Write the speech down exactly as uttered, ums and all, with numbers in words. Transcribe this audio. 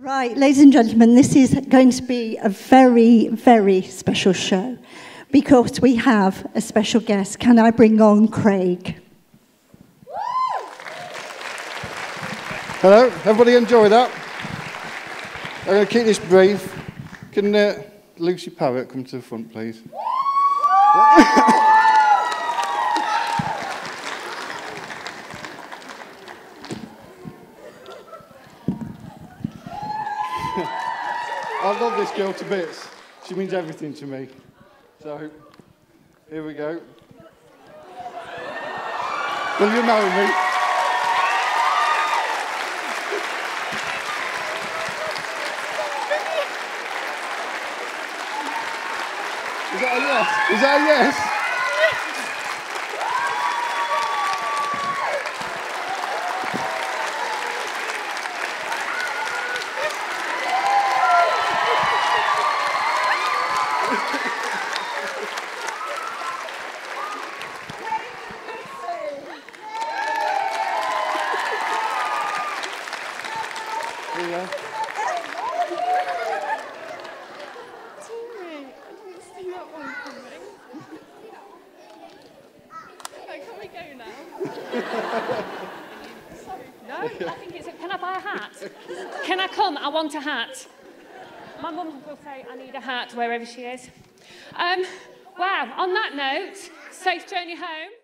Right, ladies and gentlemen, this is going to be a very, very special show because we have a special guest. Can I bring on Craig? Hello, everybody enjoy that? I'm going to keep this brief. Can uh, Lucy Parrott come to the front, please? I love this girl to bits. She means everything to me. So, here we go. Will you marry me? Is that a yes? Is that a yes? Here we go. Can we go now? No, I think it's... A, can I buy a hat? Can I come? I want a hat. My mum will say I need a hat wherever she is. Um, wow, on that note, safe journey home.